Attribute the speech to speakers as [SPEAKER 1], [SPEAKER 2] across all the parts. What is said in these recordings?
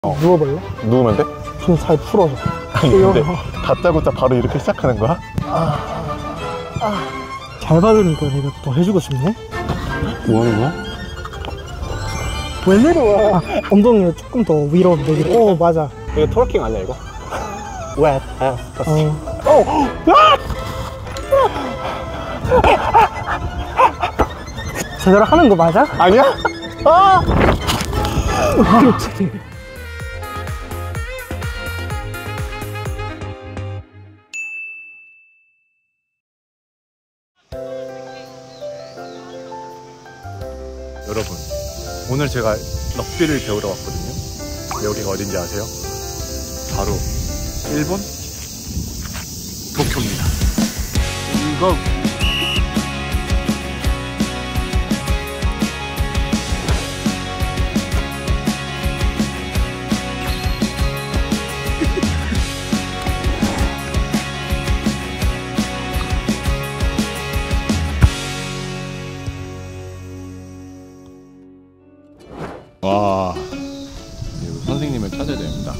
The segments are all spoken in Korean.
[SPEAKER 1] 누워볼래?
[SPEAKER 2] 누우면 돼?
[SPEAKER 1] 좀 잘 풀어줘.
[SPEAKER 2] 아니 근데 다짜고짜 바로 이렇게 시작하는 거야?
[SPEAKER 1] 잘 받으니까 내가 더 해주고 싶네?
[SPEAKER 2] 뭐 하는 거야?
[SPEAKER 1] 왜 내려와? 엉덩이를 조금 더 위로 내리고. 맞아.
[SPEAKER 2] 이거 트워킹 아니야 이거? Wet ass pussy.
[SPEAKER 1] 제대로 하는 거 맞아?
[SPEAKER 2] 아니야?
[SPEAKER 1] 그렇지.
[SPEAKER 2] 여러분, 오늘 제가 럭비를 배우러 왔거든요. 여기가 어딘지 아세요? 바로 일본 도쿄입니다. 이거 와, 선생님을 찾아야 됩니다.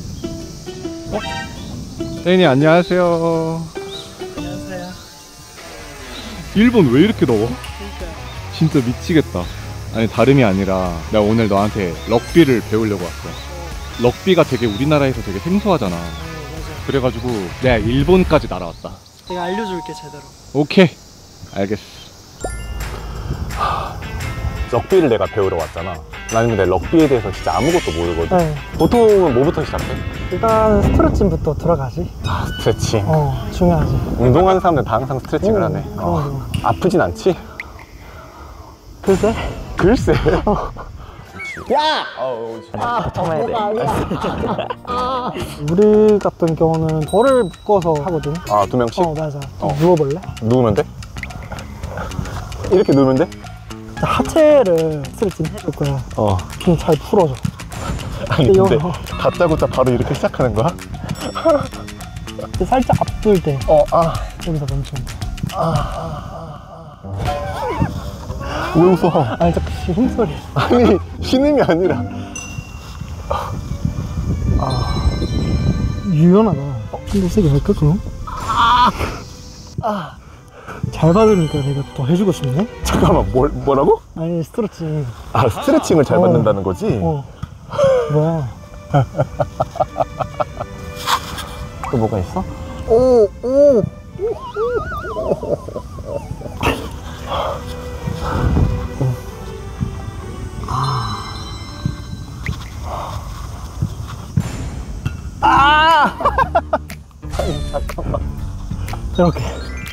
[SPEAKER 2] 선생님 안녕하세요.
[SPEAKER 1] 안녕하세요.
[SPEAKER 2] 일본 왜 이렇게 더워?
[SPEAKER 1] 그러니까.
[SPEAKER 2] 진짜 미치겠다. 아니 다름이 아니라 내가 오늘 너한테 럭비를 배우려고 왔어. 럭비가 되게 우리나라에서 되게 생소하잖아.
[SPEAKER 1] 맞아.
[SPEAKER 2] 그래가지고 내가 일본까지 날아왔다.
[SPEAKER 1] 내가 알려줄게 제대로.
[SPEAKER 2] 오케이, 알겠어. 럭비를 내가 배우러 왔잖아. 나는 근데 럭비에 대해서 진짜 아무것도 모르거든.
[SPEAKER 1] 네.
[SPEAKER 2] 보통은 뭐부터 시작해?
[SPEAKER 1] 일단 스트레칭부터 들어가지.
[SPEAKER 2] 스트레칭.
[SPEAKER 1] 중요하지.
[SPEAKER 2] 운동하는 사람들은 다 항상 스트레칭을 하네.
[SPEAKER 1] 그럼.
[SPEAKER 2] 아프진 않지?
[SPEAKER 1] 글쎄?
[SPEAKER 2] 글쎄.
[SPEAKER 1] 야!
[SPEAKER 2] 참아야 돼.
[SPEAKER 1] 우리 같은 경우는 벌을 묶어서 하거든.
[SPEAKER 2] 아, 2명씩?
[SPEAKER 1] 맞아. 좀 누워볼래?
[SPEAKER 2] 누우면 돼? 이렇게 누우면 돼?
[SPEAKER 1] 하체를 스트레칭 해줄 거야. 좀 잘 풀어줘.
[SPEAKER 2] 아니 근데 다짜고짜 바로 이렇게 시작하는 거야?
[SPEAKER 1] 살짝 앞둘 때 여기서 멈추면 돼.
[SPEAKER 2] 왜 웃어?
[SPEAKER 1] 아니 자꾸 힘소리.
[SPEAKER 2] 아니 신음이 아니라.
[SPEAKER 1] 유연하다. 좀 더 세게 할까 그럼? 잘 받으니까 내가 더 해주고 싶네?
[SPEAKER 2] 잠깐만 뭐라고?
[SPEAKER 1] 아니 스트레칭.
[SPEAKER 2] 스트레칭을 잘 받는다는 거지?
[SPEAKER 1] 뭐야?
[SPEAKER 2] 또 뭐가 있어? 아니 잠깐만.
[SPEAKER 1] 이렇게.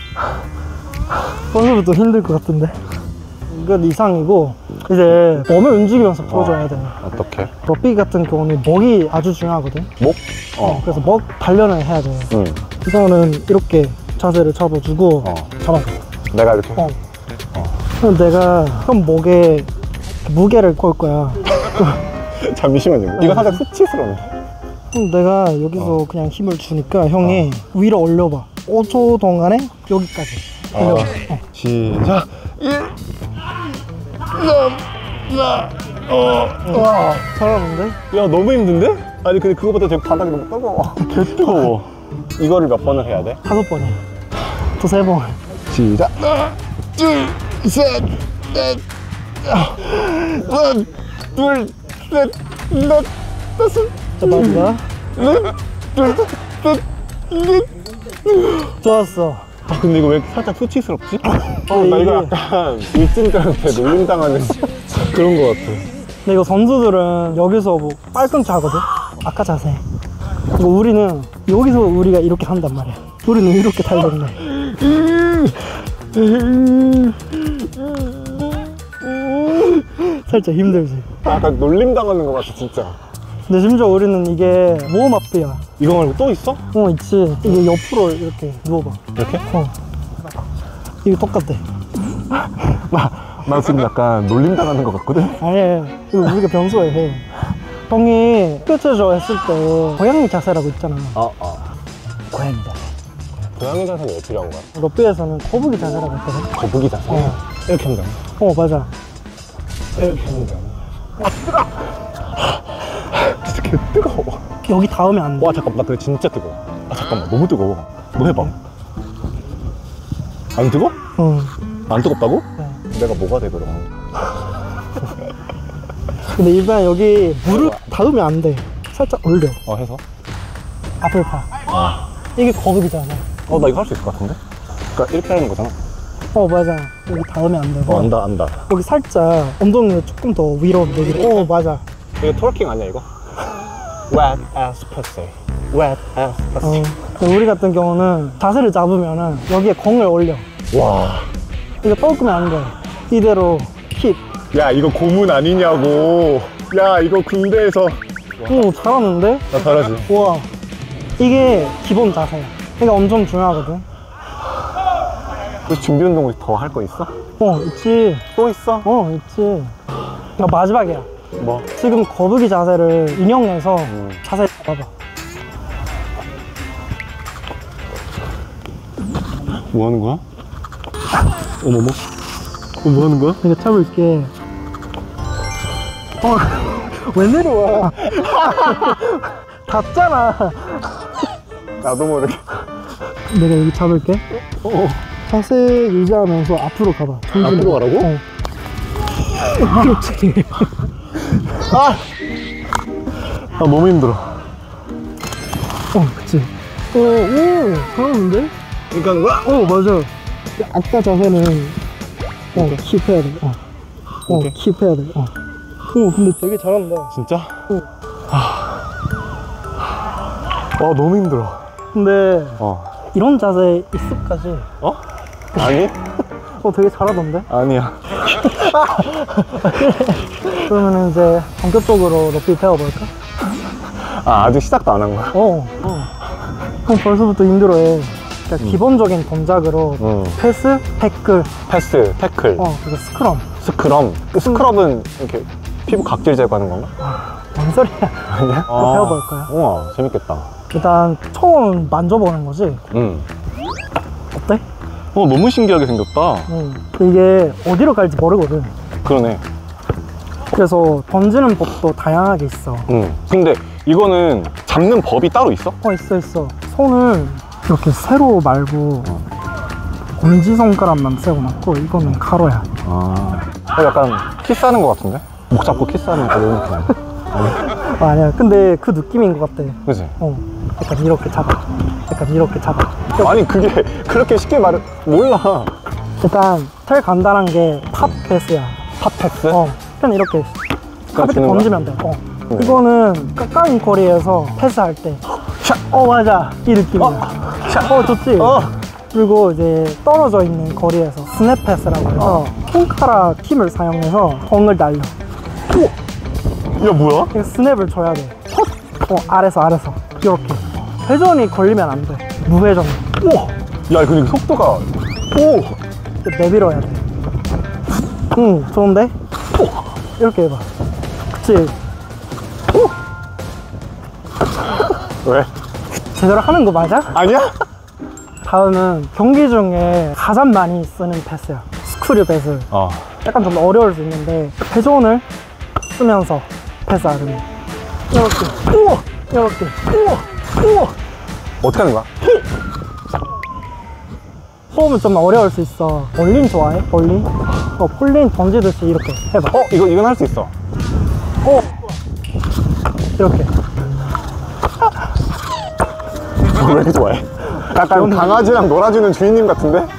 [SPEAKER 1] 선수부터 힘들 것 같은데. 이건 이상이고 이제 몸을 움직이면서 풀어줘야 돼.
[SPEAKER 2] 어떻게?
[SPEAKER 1] 럭비 같은 경우는 목이 아주 중요하거든.
[SPEAKER 2] 목?
[SPEAKER 1] 그래서 목 단련을 해야 돼.
[SPEAKER 2] 응.
[SPEAKER 1] 우선은 이렇게 자세를 잡아주고 잡아줘.
[SPEAKER 2] 내가 이렇게?
[SPEAKER 1] 그럼 내가 형 목에 무게를 걸 거야.
[SPEAKER 2] 잠시만요. 이거 살짝 수치스러운데.
[SPEAKER 1] 그럼 내가 여기서 그냥 힘을 주니까 형이 위로 올려봐. 5초 동안에 여기까지 올려봐.
[SPEAKER 2] 시작. 1 3 4
[SPEAKER 1] 잘하는데?
[SPEAKER 2] 야 너무 힘든데? 아니 근데 그거보다 되게 바닥이 너무 뜨거워. 개 뜨거워. 이거를 몇 번을 해야 돼?
[SPEAKER 1] 5번이야. 2-3번.
[SPEAKER 2] 시작. 하나, 둘, 셋, 넷, 하나, 둘, 셋, 넷, 다섯.
[SPEAKER 1] 자, 마지막.
[SPEAKER 2] 둘, 셋, 넷.
[SPEAKER 1] 좋았어.
[SPEAKER 2] 근데 이거 왜 이렇게 살짝 수치스럽지? 나 이거 약간 일진들한테 놀림당하는 그런 거 같아.
[SPEAKER 1] 근데 이거 선수들은 여기서 뭐 빨끔치 하거든? 아까 자세. 그리고 우리는 여기서 우리가 이렇게 한단 말이야. 우리는 이렇게 달렸네. 살짝 힘들지?
[SPEAKER 2] 약간 놀림당하는 거 같아 진짜.
[SPEAKER 1] 근데 심지어 우리는 이게 웜업이야.
[SPEAKER 2] 이거 말고 또 있어?
[SPEAKER 1] 있지. 이게 옆으로 이렇게 누워봐.
[SPEAKER 2] 이렇게?
[SPEAKER 1] 이게 똑같대.
[SPEAKER 2] 나 지금 약간 놀림당하는 거 같거든?
[SPEAKER 1] 아니, 이거 우리가 평소에 해. 형이 스트레처 했을 때 고양이 자세라고 있잖아. 고양이 자세.
[SPEAKER 2] 고양이 자세는 왜 필요한 거야?
[SPEAKER 1] 럭비에서는 거북이 자세라고 했거든.
[SPEAKER 2] 거북이 자세? 이렇게 하면 되나?
[SPEAKER 1] 맞아.
[SPEAKER 2] 이렇게 하면 되나?
[SPEAKER 3] 개 뜨거워.
[SPEAKER 1] 여기 닿으면 안 돼.
[SPEAKER 3] 와 잠깐만, 나 그게 진짜 뜨거워. 아 잠깐만, 너무 뜨거워. 너 해봐. 안 뜨거?
[SPEAKER 1] 응.
[SPEAKER 3] 안 뜨겁다고?
[SPEAKER 1] 네.
[SPEAKER 3] 내가 뭐가 돼 그럼?
[SPEAKER 1] 근데 일단 여기 물을 닿으면 안 돼. 살짝 올려.
[SPEAKER 3] 해서?
[SPEAKER 1] 앞을 봐. 이게 거북이잖아.
[SPEAKER 3] 나 이거 할 수 있을 것 같은데? 그러니까 이렇게 하는 거잖아.
[SPEAKER 1] 맞아. 여기 닿으면 안 되고.
[SPEAKER 3] 안다.
[SPEAKER 1] 여기 살짝 엉덩이를 조금 더 위로 내리고. 맞아.
[SPEAKER 3] 이거 트월킹 아니야 이거? Wet ass pussy. Wet ass pussy.
[SPEAKER 1] 근데 우리 같은 경우는 자세를 잡으면은 여기에 공을 올려.
[SPEAKER 3] 와.
[SPEAKER 1] 이거 꺾으면 안 돼. 이대로 킥.
[SPEAKER 3] 야 이거 고문 아니냐고. 야 이거 군대에서.
[SPEAKER 1] 오, 잘하는데?
[SPEAKER 3] 나 잘하지.
[SPEAKER 1] 우와. 이게 기본 자세야. 이게 엄청 중요하거든.
[SPEAKER 3] 그래서 준비 운동 더 할 거 있어?
[SPEAKER 1] 있지.
[SPEAKER 3] 또 있어?
[SPEAKER 1] 있지. 이거 마지막이야.
[SPEAKER 3] 뭐?
[SPEAKER 1] 지금 거북이 자세를 인형내서 자세 잡아봐.
[SPEAKER 3] 뭐 하는 거야? 어머머. 뭐 하는 거야?
[SPEAKER 1] 내가 잡을게. 왜 내려와? 닿잖아.
[SPEAKER 3] 나도 모르게.
[SPEAKER 1] 내가 여기 잡을게. 자세 유지하면서 앞으로 가봐.
[SPEAKER 3] 앞으로 가라고?
[SPEAKER 1] 그렇지.
[SPEAKER 3] 너무 힘들어.
[SPEAKER 1] 그치. 오, 잘하는데?
[SPEAKER 3] 그러니까
[SPEAKER 1] 맞아. 아까 자세는 킵해야 돼. 킵해야 돼. 근데 되게 잘한다.
[SPEAKER 3] 진짜? 너무 힘들어.
[SPEAKER 1] 근데 이런 자세 익숙하지?
[SPEAKER 3] 아니?
[SPEAKER 1] 되게 잘하던데?
[SPEAKER 3] 아니야.
[SPEAKER 1] 그러면 이제 본격적으로 럭비 배워볼까?
[SPEAKER 3] 아직 시작도 안 한 거야?
[SPEAKER 1] 그럼 벌써부터 힘들어해. 그러니까 기본적인 동작으로 패스, 태클,
[SPEAKER 3] 패스, 태클,
[SPEAKER 1] 그리고 스크럼.
[SPEAKER 3] 스크럼. 스크럼은 이렇게 피부 각질 제거하는 건가?
[SPEAKER 1] 뭔 소리야?
[SPEAKER 3] 아니야?
[SPEAKER 1] 배워볼까요?
[SPEAKER 3] 우와, 재밌겠다.
[SPEAKER 1] 일단 처음 만져보는 거지? 어때?
[SPEAKER 3] 너무 신기하게 생겼다.
[SPEAKER 1] 이게 어디로 갈지 모르거든.
[SPEAKER 3] 그러네.
[SPEAKER 1] 그래서 던지는 법도 다양하게 있어.
[SPEAKER 3] 근데 이거는 잡는 법이 따로 있어?
[SPEAKER 1] 있어. 손을 이렇게 세로 말고 엄지손가락만 세고 놨고, 이거는 가로야.
[SPEAKER 3] 약간 키스하는 거 같은데? 목 잡고 키스하는 거 이런 느낌.
[SPEAKER 1] 아니야. 근데 그 느낌인 것 같아.
[SPEAKER 3] 그치?
[SPEAKER 1] 약간 이렇게 잡아.
[SPEAKER 3] 아니 그게 그렇게 쉽게 몰라.
[SPEAKER 1] 일단 제일 간단한 게 팝 패스야.
[SPEAKER 3] 팝 패스?
[SPEAKER 1] 그냥 이렇게 가볍게
[SPEAKER 3] 주는 거야?
[SPEAKER 1] 던지면 돼. 이거는 가까운 거리에서 패스할 때 맞아. 이 느낌이야. 좋지? 그리고 이제 떨어져 있는 거리에서 스냅 패스라고 해서 손가락 힘을 사용해서 공을 날려.
[SPEAKER 3] 야 뭐야?
[SPEAKER 1] 스냅을 줘야 돼. 아래서 이렇게. 회전이 걸리면 안 돼. 무회전.
[SPEAKER 3] 야 근데 속도가
[SPEAKER 1] 내밀어야 돼. 좋은데? 이렇게 해봐. 그치?
[SPEAKER 3] 왜?
[SPEAKER 1] 제대로 하는 거 맞아?
[SPEAKER 3] 아니야?
[SPEAKER 1] 다음은 경기 중에 가장 많이 쓰는 패스야. 스크류 패스. 약간 좀 어려울 수 있는데 회전을 쓰면서 패스하는. 이렇게.
[SPEAKER 3] 어떻게 하는 거야?
[SPEAKER 1] 처음은 좀 어려울 수 있어. 볼링 좋아해? 볼링? 볼링 던지듯이 이렇게 해봐.
[SPEAKER 3] 이건 할 수 있어.
[SPEAKER 1] 이렇게.
[SPEAKER 3] 왜 이렇게 좋아해? 약간 강아지랑 놀아주는 주인님 같은데?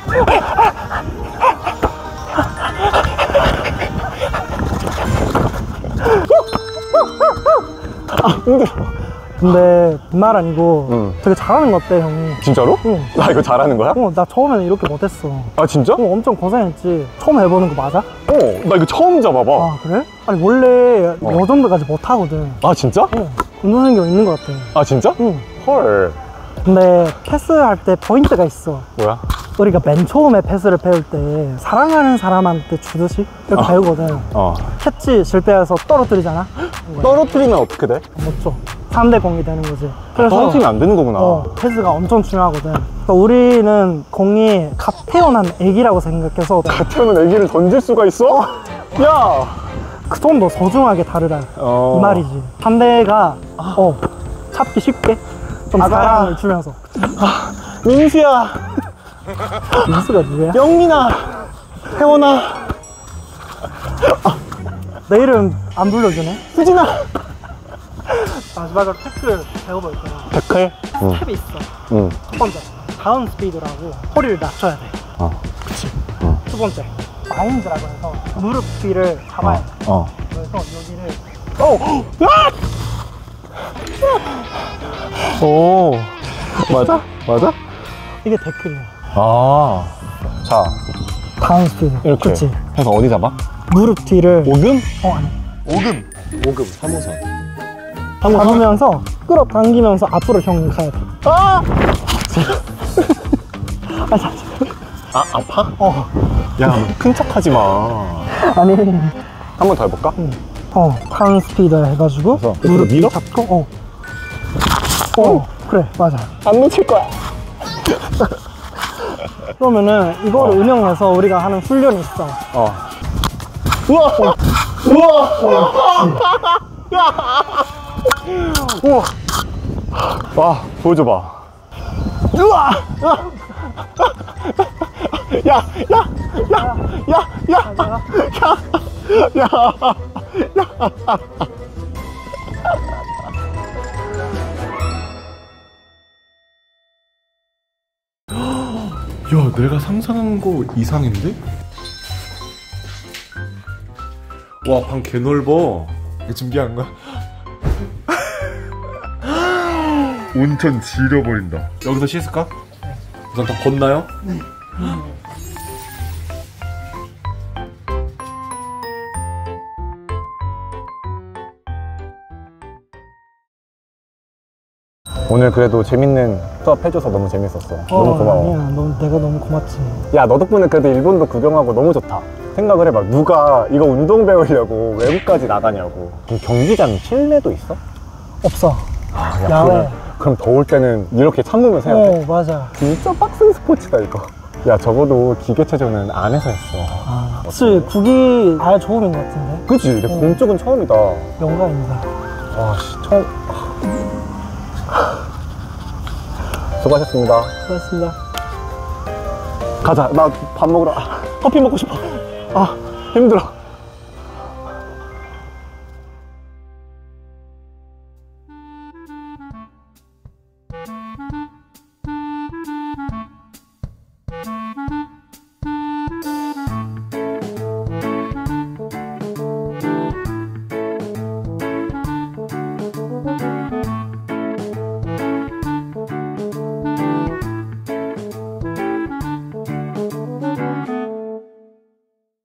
[SPEAKER 3] 힘들어.
[SPEAKER 1] 근데 말 아니고 되게 잘하는 것 같아, 형이.
[SPEAKER 3] 진짜로? 나 이거 잘하는 거야?
[SPEAKER 1] 나 처음에는 이렇게 못했어.
[SPEAKER 3] 진짜?
[SPEAKER 1] 엄청 고생했지. 처음 해보는 거 맞아?
[SPEAKER 3] 나 이거 처음 잡아봐.
[SPEAKER 1] 그래? 아니 원래 요 정도까지 못하거든.
[SPEAKER 3] 진짜?
[SPEAKER 1] 운동신경 있는 것 같아.
[SPEAKER 3] 진짜? 헐.
[SPEAKER 1] 근데 패스할 때 포인트가 있어.
[SPEAKER 3] 뭐야?
[SPEAKER 1] 우리가 맨 처음에 패스를 배울 때 사랑하는 사람한테 주듯이 이렇게 배우거든. 캐치 실패해서 떨어뜨리잖아.
[SPEAKER 3] 떨어뜨리면 어떻게 돼?
[SPEAKER 1] 못 줘. 3대 0이 되는 거지. 그래서
[SPEAKER 3] 떨어뜨리면 안 되는 거구나.
[SPEAKER 1] 패스가 엄청 중요하거든. 그러니까 우리는 공이 갓 태어난 애기라고 생각해서
[SPEAKER 3] 갓 태어난 애기를 던질 수가 있어? 야!
[SPEAKER 1] 그 정도 소중하게 다르다 이 말이지. 상대가 잡기 쉽게 좀 사랑을 주면서.
[SPEAKER 3] 민수야,
[SPEAKER 1] 민수가 누구야?
[SPEAKER 3] 영민아, 혜원아,
[SPEAKER 1] 내 이름 안 불러주네?
[SPEAKER 3] 수진아.
[SPEAKER 1] 마지막으로 태클 배워볼게요.
[SPEAKER 3] 태클?
[SPEAKER 1] 스텝이 있어.
[SPEAKER 3] 응.
[SPEAKER 1] 첫 번째, 다운 스피드라고 허리를 낮춰야 돼. 그치. 두 번째, 바인드라고 해서 무릎 뒤를 잡아야 돼. 그래서 여기를
[SPEAKER 3] 오, 맞아? 맞아?
[SPEAKER 1] 이게 태클이야.
[SPEAKER 3] 자,
[SPEAKER 1] 다운 스피드.
[SPEAKER 3] 이렇게.
[SPEAKER 1] 그치.
[SPEAKER 3] 해서 어디 잡아?
[SPEAKER 1] 무릎 뒤를
[SPEAKER 3] 오금?
[SPEAKER 1] 아니.
[SPEAKER 3] 오금, 3호선.
[SPEAKER 1] 잡으면서 끌어당기면서 앞으로 형이 가야 돼.
[SPEAKER 3] 아!
[SPEAKER 1] 아,
[SPEAKER 3] 아파? 야, 큰 척 하지 마.
[SPEAKER 1] 아니.
[SPEAKER 3] 한 번 더 해볼까?
[SPEAKER 1] 다운 스피드 해가지고
[SPEAKER 3] 그래서
[SPEAKER 1] 무릎
[SPEAKER 3] 밀어?
[SPEAKER 1] 잡고 그래, 맞아.
[SPEAKER 3] 안 놓칠 거야.
[SPEAKER 1] 그러면은 이거를 응용해서 우리가 하는 훈련이 있어.
[SPEAKER 3] 우와! 우와! 우와! 와, 보여줘봐. 우와! 야! 야! 야! 야! 야! 야! 야!
[SPEAKER 2] 야, 내가 상상한 거 이상인데? 와, 방 개 넓어. 이거 준비한 거야? 온천 지려버린다. 여기서 씻을까? 우선 다 벗나요? 네.
[SPEAKER 3] 오늘 그래도 재밌는 수업 해줘서 너무 재밌었어. 너무 고마워.
[SPEAKER 1] 아니야, 내가 너무 고맙지.
[SPEAKER 3] 야, 너 덕분에 그래도 일본도 구경하고 너무 좋다. 생각을 해봐. 누가 이거 운동 배우려고 외국까지 나가냐고. 그럼 경기장 실내도 있어?
[SPEAKER 1] 없어.
[SPEAKER 3] 야,
[SPEAKER 1] 야외.
[SPEAKER 3] 그럼 더울 때는 이렇게 참으면서 해야 돼?
[SPEAKER 1] 맞아.
[SPEAKER 3] 진짜 빡센 스포츠다 이거. 야, 적어도 기계체조는 안에서 했어.
[SPEAKER 1] 혹시 국이 아예 처음인 것 같은데?
[SPEAKER 3] 그치? 내 공 쪽은 처음이다.
[SPEAKER 1] 영광입니다.
[SPEAKER 3] 와, 씨, 처음. 수고하셨습니다.
[SPEAKER 1] 수고하셨습니다.
[SPEAKER 3] 가자. 나 밥 먹으러. 커피 먹고 싶어. 힘들어.